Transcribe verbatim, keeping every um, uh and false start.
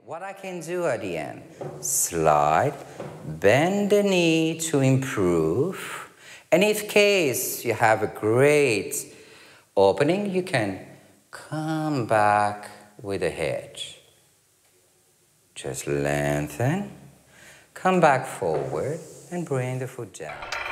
What I can do at the end, slide, bend the knee to improve. And if case you have a great opening, you can come back with the head. Just lengthen, come back forward and bring the foot down.